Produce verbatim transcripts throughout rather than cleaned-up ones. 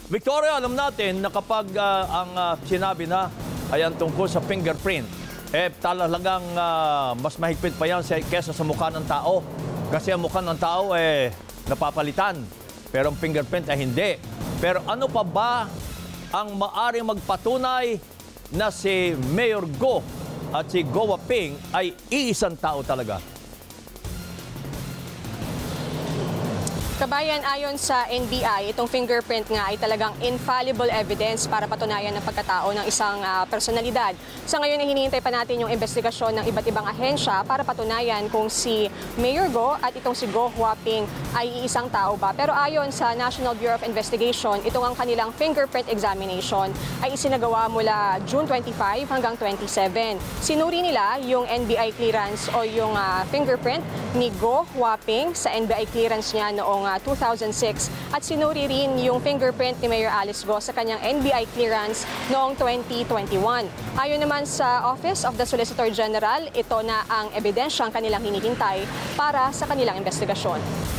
Victoria, alam natin na kapag uh, ang uh, sinabi na ay ang tungkol sa fingerprint, eh talagang uh, mas mahigpit pa yan kesa sa mukha ng tao. Kasi ang mukha ng tao eh napapalitan, pero ang fingerprint ay hindi. Pero ano pa ba ang maaring magpatunay na si Mayor Go at si Go Waping ay iisang tao talaga? Kabayan, ayon sa N B I, itong fingerprint nga ay talagang infallible evidence para patunayan ng pagkatao ng isang uh, personalidad. Sa ngayon, hinihintay pa natin yung investigasyon ng iba't ibang ahensya para patunayan kung si Mayor Go at itong si Go Waping ay iisang tao ba. Pero ayon sa National Bureau of Investigation, itong ang kanilang fingerprint examination ay isinagawa mula June twenty-five hanggang twenty-seven. Sinuri nila yung N B I clearance o yung uh, fingerprint ni Go Waping sa N B I clearance niya noong two thousand six at sinuri rin yung fingerprint ni Mayor Alice Go sa kanyang N B I clearance noong twenty twenty-one. Ayon naman sa Office of the Solicitor General, ito na ang ebidensyang kanilang hinihintay para sa kanilang investigasyon.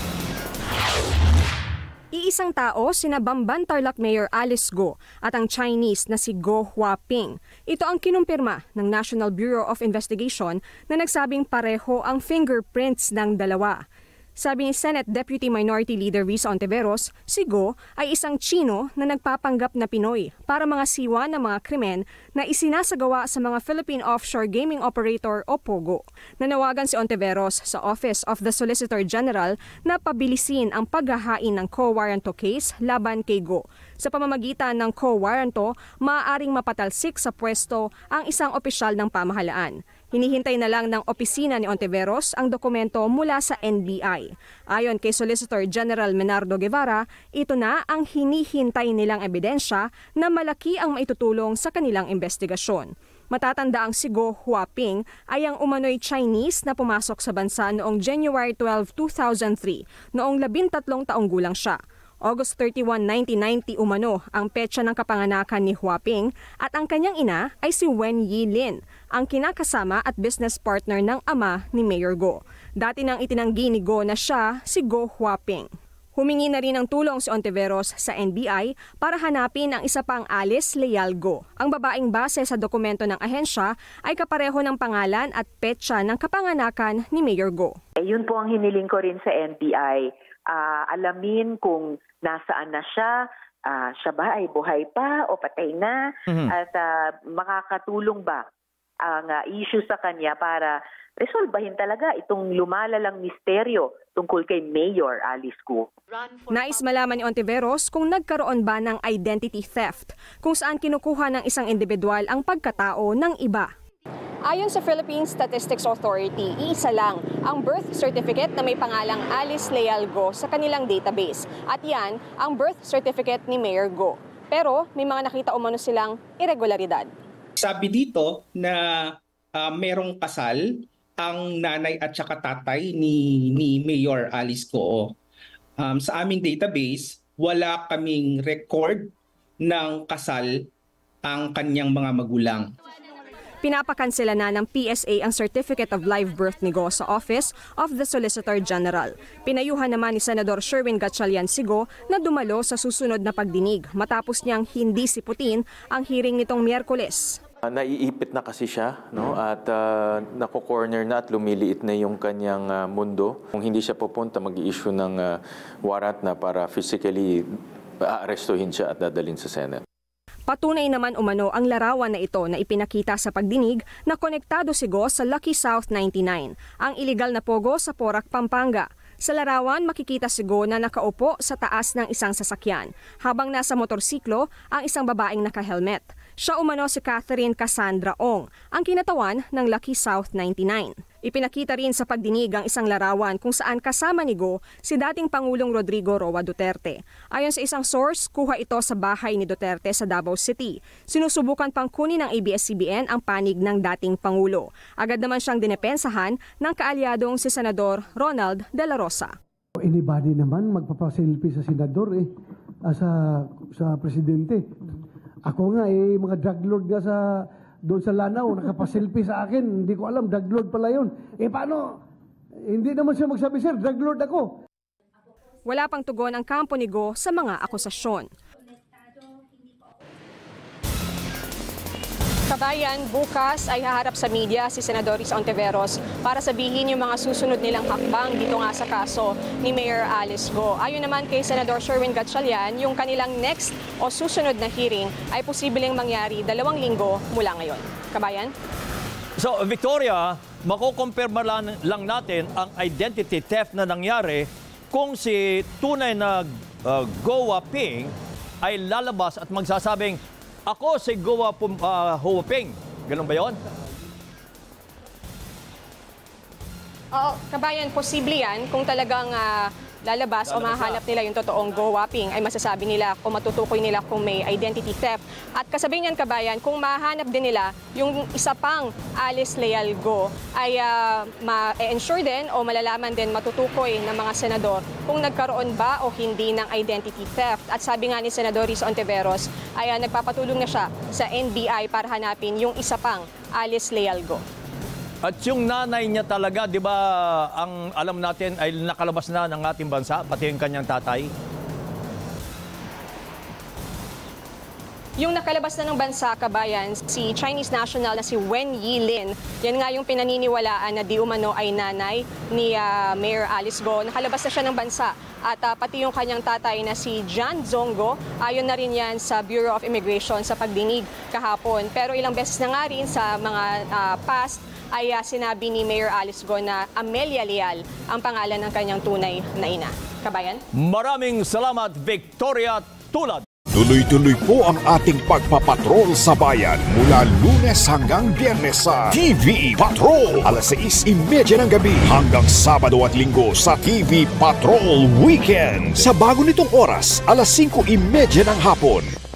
Iisang tao, sina Bamban Tarlac Mayor Alice Go at ang Chinese na si Go Waping. Ito ang kinumpirma ng National Bureau of Investigation na nagsabing pareho ang fingerprints ng dalawa. Sabi ni Senate Deputy Minority Leader Risa Ontiveros, si Go ay isang Chino na nagpapanggap na Pinoy para mga siwa ng mga krimen na isinasagawa sa mga Philippine Offshore Gaming Operator o POGO. Nanawagan si Ontiveros sa Office of the Solicitor General na pabilisin ang paghahain ng quo warranto case laban kay Go. Sa pamamagitan ng quo warranto, maaaring mapatalsik sa pwesto ang isang opisyal ng pamahalaan. Hinihintay na lang ng opisina ni Ontiveros ang dokumento mula sa N B I. Ayon kay Solicitor General Menardo Guevara, ito na ang hinihintay nilang ebidensya na malaki ang maitutulong sa kanilang investigasyon. Matatanda ang si Go Waping ay ang umano'y Chinese na pumasok sa bansa noong January twelve, two thousand three, noong labintatlong taong gulang siya. August thirty-one, nineteen ninety umano ang petsa ng kapanganakan ni Waping at ang kanyang ina ay si Wen Yi Lin, ang kinakasama at business partner ng ama ni Mayor Go. Dati nang itinanggi ni Go na siya si Go Waping. Humingi na rin ng tulong si Ontiveros sa N B I para hanapin ang isa pang Alice Leal Go. Ang babaeng base sa dokumento ng ahensya ay kapareho ng pangalan at petsa ng kapanganakan ni Mayor Go. Eh, yun po ang hiniling ko rin sa N B I. Uh, alamin kung nasaan na siya, uh, siya ba ay buhay pa o patay na, mm-hmm. at uh, makakatulong ba ang uh, issue sa kanya para resolbahin talaga itong lumalalang misteryo tungkol kay Mayor Alice Go. Nais malaman ni Ontiveros kung nagkaroon ba ng identity theft, kung saan kinukuha ng isang individual ang pagkatao ng iba. Ayon sa Philippine Statistics Authority, iisa lang ang birth certificate na may pangalang Alice Leal Go sa kanilang database. At yan ang birth certificate ni Mayor Go. Pero may mga nakita umano silang irregularidad. Sabi dito na uh, merong kasal ang nanay at saka tatay ni, ni Mayor Alice Go. Um, sa aming database, wala kaming record ng kasal ang kanyang mga magulang. Pinapakansela na ng P S A ang Certificate of Live Birth ni Go sa Office of the Solicitor General. Pinayuhan naman ni Senador Sherwin Gatchalian si Go na dumalo sa susunod na pagdinig matapos niyang hindi siputin ang hearing nitong Miyerkules. Uh, naiipit na kasi siya, no? At uh, nako-corner na at lumiliit na yung kanyang uh, mundo. Kung hindi siya pupunta, mag-i-issue ng uh, warrant na para physically aarestuhin siya at dadalhin sa Senate. Patunay naman umano ang larawan na ito na ipinakita sa pagdinig na konektado si Go sa Lucky South ninety-nine, ang iligal na pogo sa Porac, Pampanga. Sa larawan, makikita si Go na nakaupo sa taas ng isang sasakyan, habang nasa motorsiklo ang isang babaeng naka-helmet. Siya umano si Catherine Cassandra Ong, ang kinatawan ng Lucky South ninety-nine. Ipinakita rin sa pagdinig ang isang larawan kung saan kasama ni Go si dating Pangulong Rodrigo Roa Duterte. Ayon sa isang source, kuha ito sa bahay ni Duterte sa Davao City. Sinusubukan pang kunin ng A B S C B N ang panig ng dating Pangulo. Agad naman siyang dinepensahan ng kaalyadong si Senador Ronald De La Rosa. Anybody naman magpapasilpi sa senador eh, sa, sa presidente. Ako nga eh, mga drug lord nga sa doon sa Lanao, nakapasilpi sa akin. Hindi ko alam, drug lord pala yun. Eh paano? Hindi naman siya magsabi, sir, drug lord ako. Wala pang tugon ang kampo ni Go sa mga akusasyon. Kabayan, bukas ay haharap sa media si Senador Risa Ontiveros para sabihin yung mga susunod nilang hakbang dito nga sa kaso ni Mayor Alice Go. Ayon naman kay Senador Sherwin Gatchalian, yung kanilang next o susunod na hearing ay posibleng mangyari dalawang linggo mula ngayon. Kabayan? So, Victoria, makukumpirma lang, lang natin ang identity theft na nangyari kung si tunay na uh, Go Waping ay lalabas at magsasabing, ako si Go uh, Waping. Ganun ba yun? Oo, Kabayan, posible yan kung talagang uh, lalabas, lalabas o mahanap nila yung totoong Go Waping, ay masasabi nila o matutukoy nila kung may identity theft. At kasabay niyan, Kabayan, kung mahanap din nila yung isa pang Alice Leal Go, ay uh, ma-ensure din o malalaman din, matutukoy ng mga senador kung nagkaroon ba o hindi ng identity theft. At sabi nga ni Senador Risa Ontiveros, ay uh, nagpapatulong na siya sa N B I para hanapin yung isa pang Alice Leal Go. At yung nanay niya talaga, di ba, ang alam natin ay nakalabas na ng ating bansa, pati yung kanyang tatay? Yung nakalabas na ng bansa, Kabayan, si Chinese national na si Wen Yilin, yan nga yung pinaniniwalaan na di umano ay nanay ni uh, Mayor Alice Go. Nakalabas na siya ng bansa. At uh, pati yung kanyang tatay na si John Zongo, ayon na rin yan sa Bureau of Immigration sa pagdinig kahapon. Pero ilang beses na nga rin sa mga uh, past, ay uh, sinabi ni Mayor Alice Go na Amelia Leal ang pangalan ng kanyang tunay na ina. Kabayan? Maraming salamat, Victoria Tulad. Tuloy-tuloy po ang ating pagpapatrol sa bayan mula Lunes hanggang Biyernes sa T V Patrol. alas sais trenta ng gabi hanggang Sabado at Linggo sa T V Patrol Weekend. Sa bago nitong oras, alas singko trenta ng hapon.